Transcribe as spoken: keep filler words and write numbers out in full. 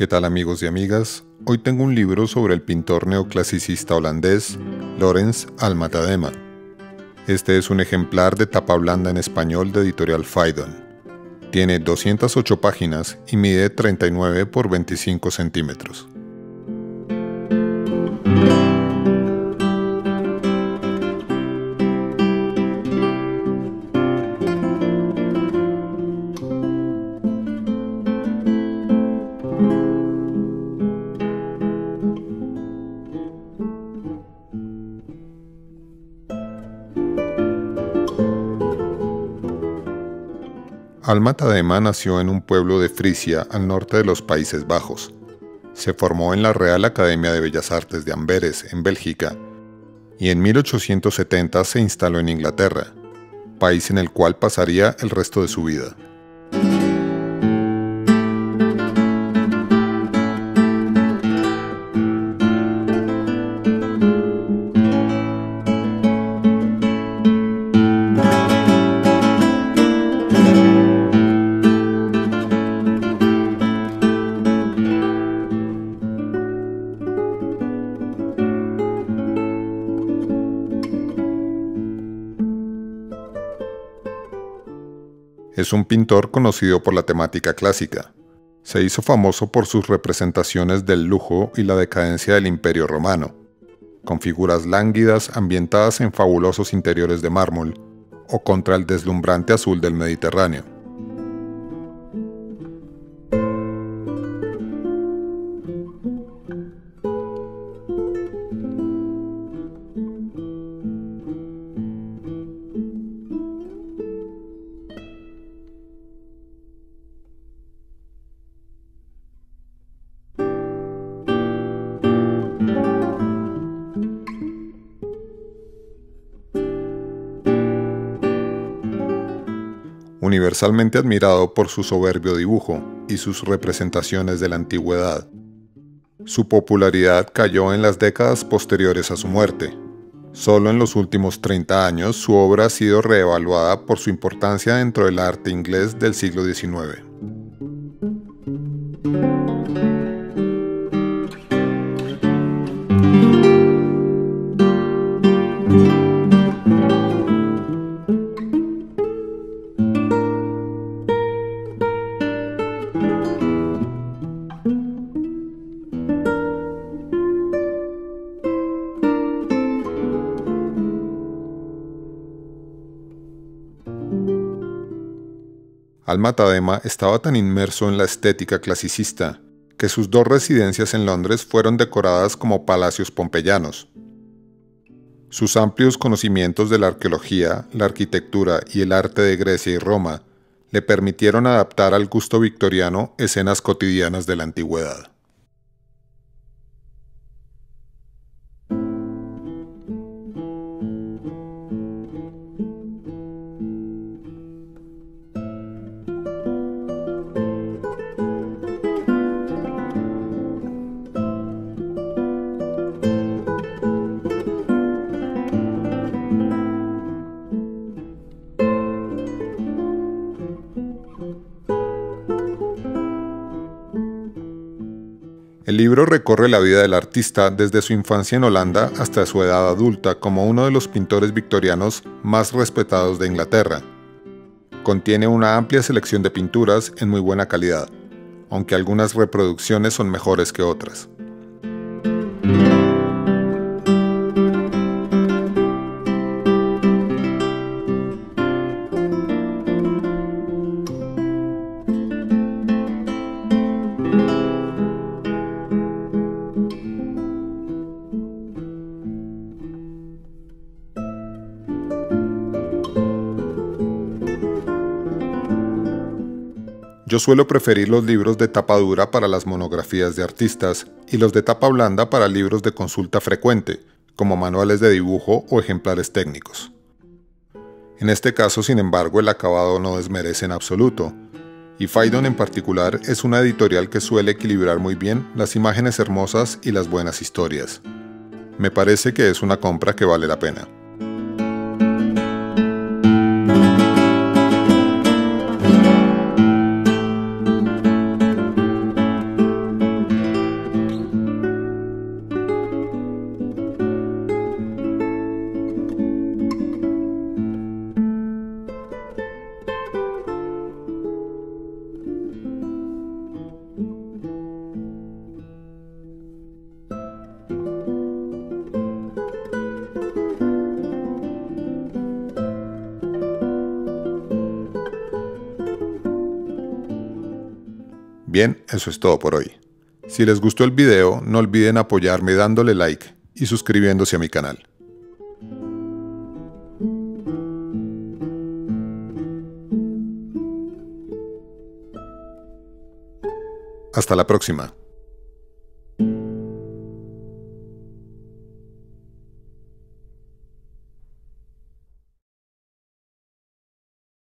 ¿Qué tal amigos y amigas? Hoy tengo un libro sobre el pintor neoclasicista holandés Laurens Alma-Tadema. Este es un ejemplar de tapa blanda en español de editorial Phaidon. Tiene doscientas ocho páginas y mide treinta y nueve por veinticinco centímetros. Alma-Tadema nació en un pueblo de Frisia al norte de los Países Bajos. Se formó en la Real Academia de Bellas Artes de Amberes, en Bélgica, y en mil ochocientos setenta se instaló en Inglaterra, país en el cual pasaría el resto de su vida. Es un pintor conocido por la temática clásica. Se hizo famoso por sus representaciones del lujo y la decadencia del Imperio Romano, con figuras lánguidas ambientadas en fabulosos interiores de mármol o contra el deslumbrante azul del Mediterráneo. Universalmente admirado por su soberbio dibujo y sus representaciones de la antigüedad, su popularidad cayó en las décadas posteriores a su muerte. Solo en los últimos treinta años su obra ha sido reevaluada por su importancia dentro del arte inglés del siglo diecinueve. Alma-Tadema estaba tan inmerso en la estética clasicista que sus dos residencias en Londres fueron decoradas como palacios pompeyanos. Sus amplios conocimientos de la arqueología, la arquitectura y el arte de Grecia y Roma le permitieron adaptar al gusto victoriano escenas cotidianas de la antigüedad. El libro recorre la vida del artista desde su infancia en Holanda hasta su edad adulta como uno de los pintores victorianos más respetados de Inglaterra. Contiene una amplia selección de pinturas en muy buena calidad, aunque algunas reproducciones son mejores que otras. Yo suelo preferir los libros de tapa dura para las monografías de artistas y los de tapa blanda para libros de consulta frecuente, como manuales de dibujo o ejemplares técnicos. En este caso, sin embargo, el acabado no desmerece en absoluto, y Phaidon en particular es una editorial que suele equilibrar muy bien las imágenes hermosas y las buenas historias. Me parece que es una compra que vale la pena. Bien, eso es todo por hoy. Si les gustó el video, no olviden apoyarme dándole like y suscribiéndose a mi canal. Hasta la próxima.